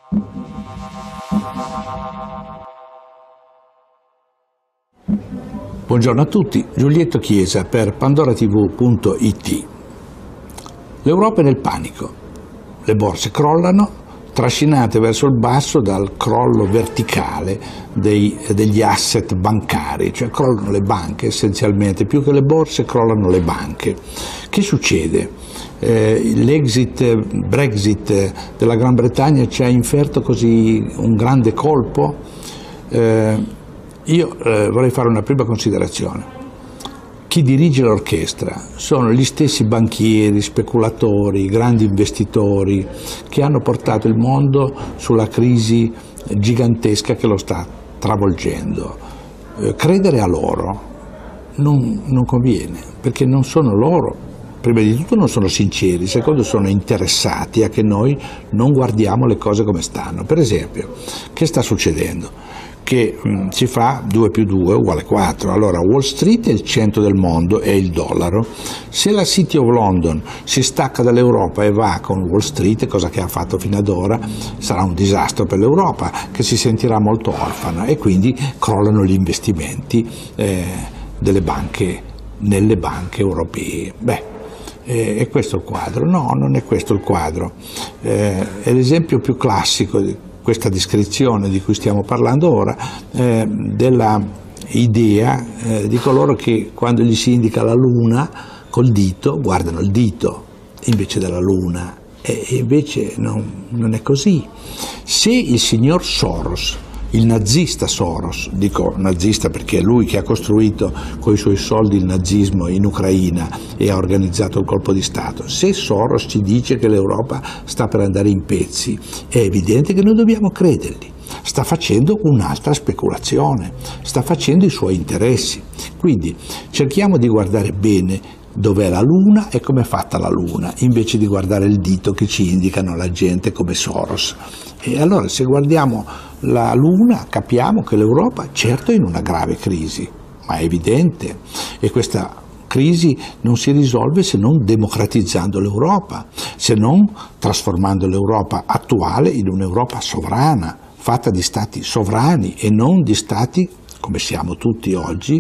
Buongiorno a tutti, Giulietto Chiesa per pandoratv.it. L'Europa è nel panico, le borse crollano, trascinate verso il basso dal crollo verticale degli asset bancari, cioè crollano le banche essenzialmente, più che le borse crollano le banche. Che succede? L'exit Brexit della Gran Bretagna ci ha inferto così un grande colpo? Io vorrei fare una prima considerazione. Chi dirige l'orchestra sono gli stessi banchieri, speculatori, grandi investitori che hanno portato il mondo sulla crisi gigantesca che lo sta travolgendo. Credere a loro non conviene, perché non sono loro. Prima di tutto non sono sinceri, secondo sono interessati a che noi non guardiamo le cose come stanno. Per esempio, che sta succedendo? Che si fa 2 più 2 uguale 4. Allora Wall Street è il centro del mondo, è il dollaro. Se la City of London si stacca dall'Europa e va con Wall Street, cosa che ha fatto fino ad ora, sarà un disastro per l'Europa, che si sentirà molto orfana, e quindi crollano gli investimenti delle banche nelle banche europee. È questo il quadro? No, non è questo il quadro. È l'esempio più classico di questa descrizione di cui stiamo parlando ora, della idea di coloro che quando gli si indica la luna col dito guardano il dito invece della luna, e invece non è così. Se il signor Soros, il nazista Soros, dico nazista perché è lui che ha costruito con i suoi soldi il nazismo in Ucraina e ha organizzato il colpo di Stato, se Soros ci dice che l'Europa sta per andare in pezzi, è evidente che noi dobbiamo credergli. Sta facendo un'altra speculazione, sta facendo i suoi interessi. Quindi cerchiamo di guardare bene dov'è la luna e come è fatta la luna, invece di guardare il dito che ci indicano la gente come Soros. E allora se guardiamo la luna capiamo che l'Europa certo è in una grave crisi, ma è evidente, e questa crisi non si risolve se non democratizzando l'Europa, se non trasformando l'Europa attuale in un'Europa sovrana, fatta di stati sovrani e non di stati, come siamo tutti oggi,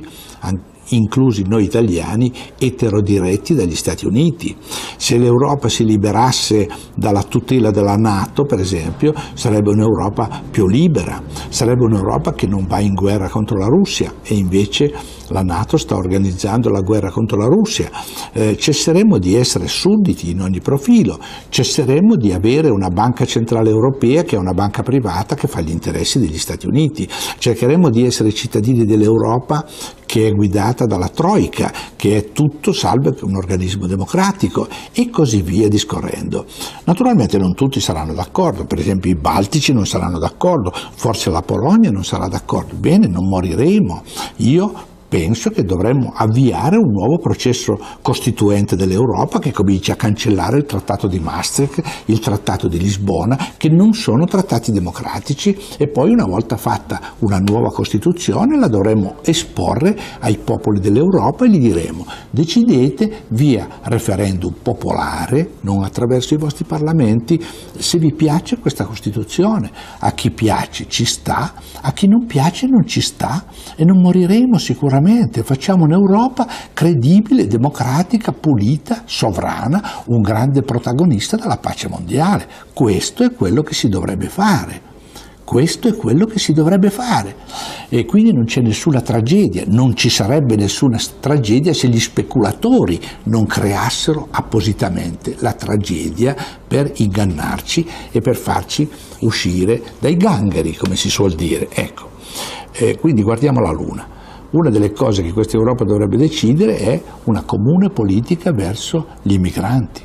inclusi noi italiani, eterodiretti dagli Stati Uniti. Se l'Europa si liberasse dalla tutela della NATO, per esempio, sarebbe un'Europa più libera, sarebbe un'Europa che non va in guerra contro la Russia, e invece la NATO sta organizzando la guerra contro la Russia. Cesseremmo di essere sudditi in ogni profilo, cesseremmo di avere una banca centrale europea che è una banca privata che fa gli interessi degli Stati Uniti, cercheremmo di essere cittadini dell'Europa che è guidata dalla Troika, che è tutto salvo un organismo democratico, e così via discorrendo. Naturalmente non tutti saranno d'accordo, per esempio i baltici non saranno d'accordo, forse la Polonia non sarà d'accordo. Bene, non moriremo. Io penso che dovremmo avviare un nuovo processo costituente dell'Europa che cominci a cancellare il Trattato di Maastricht, il Trattato di Lisbona, che non sono trattati democratici, e poi una volta fatta una nuova Costituzione la dovremmo esporre ai popoli dell'Europa e gli diremo: decidete via referendum popolare, non attraverso i vostri parlamenti, se vi piace questa Costituzione. A chi piace ci sta, a chi non piace non ci sta, e non moriremo sicuramente. Facciamo un'Europa credibile, democratica, pulita, sovrana, un grande protagonista della pace mondiale. Questo è quello che si dovrebbe fare. Questo è quello che si dovrebbe fare, e quindi non c'è nessuna tragedia, non ci sarebbe nessuna tragedia se gli speculatori non creassero appositamente la tragedia per ingannarci e per farci uscire dai gangheri, come si suol dire. Ecco, quindi guardiamo la Luna. Una delle cose che questa Europa dovrebbe decidere è una comune politica verso gli immigranti,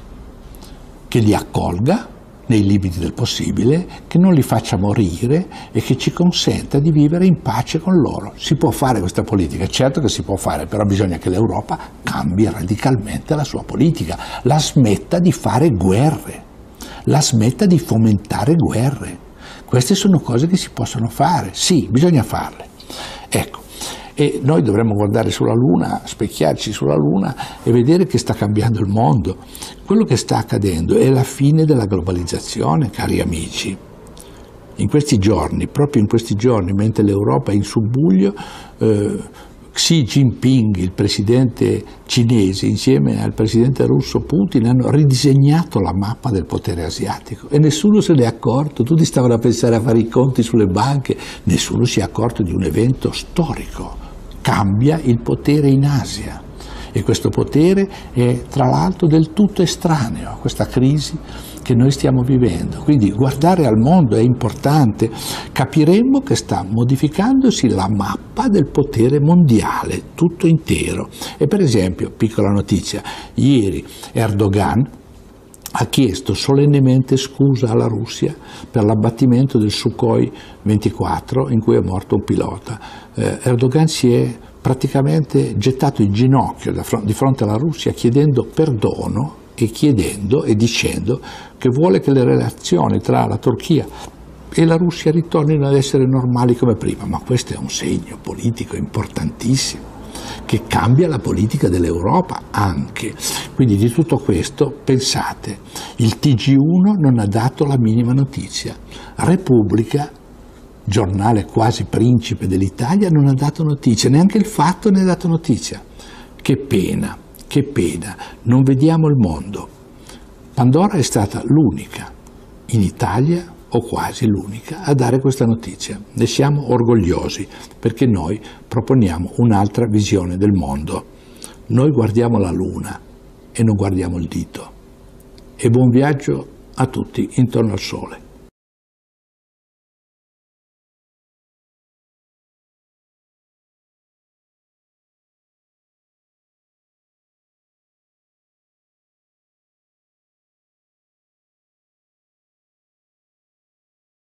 che li accolga nei limiti del possibile, che non li faccia morire e che ci consenta di vivere in pace con loro. Si può fare questa politica? Certo che si può fare, però bisogna che l'Europa cambi radicalmente la sua politica, la smetta di fare guerre, la smetta di fomentare guerre. Queste sono cose che si possono fare, sì, bisogna farle. Ecco. E noi dovremmo guardare sulla Luna, specchiarci sulla Luna e vedere che sta cambiando il mondo. Quello che sta accadendo è la fine della globalizzazione, cari amici. In questi giorni, proprio in questi giorni, mentre l'Europa è in subbuglio, Xi Jinping, il presidente cinese, insieme al presidente russo Putin, hanno ridisegnato la mappa del potere asiatico e nessuno se ne è accorto. Tutti stavano a pensare a fare i conti sulle banche, nessuno si è accorto di un evento storico. Cambia il potere in Asia e questo potere è tra l'altro del tutto estraneo a questa crisi che noi stiamo vivendo. Quindi guardare al mondo è importante, capiremo che sta modificandosi la mappa del potere mondiale, tutto intero. E per esempio, piccola notizia, ieri Erdogan ha chiesto solennemente scusa alla Russia per l'abbattimento del Sukhoi 24 in cui è morto un pilota. Erdogan si è praticamente gettato in ginocchio di fronte alla Russia chiedendo perdono e chiedendo e dicendo che vuole che le relazioni tra la Turchia e la Russia ritornino ad essere normali come prima. Ma questo è un segno politico importantissimo che cambia la politica dell'Europa anche. Quindi di tutto questo pensate, il TG1 non ha dato la minima notizia, Repubblica, giornale quasi principe dell'Italia, non ha dato notizia, neanche il Fatto ne ha dato notizia. Che pena, non vediamo il mondo. Pandora è stata l'unica in Italia, o quasi l'unica, a dare questa notizia. Ne siamo orgogliosi perché noi proponiamo un'altra visione del mondo. Noi guardiamo la luna e non guardiamo il dito. E buon viaggio a tutti intorno al sole.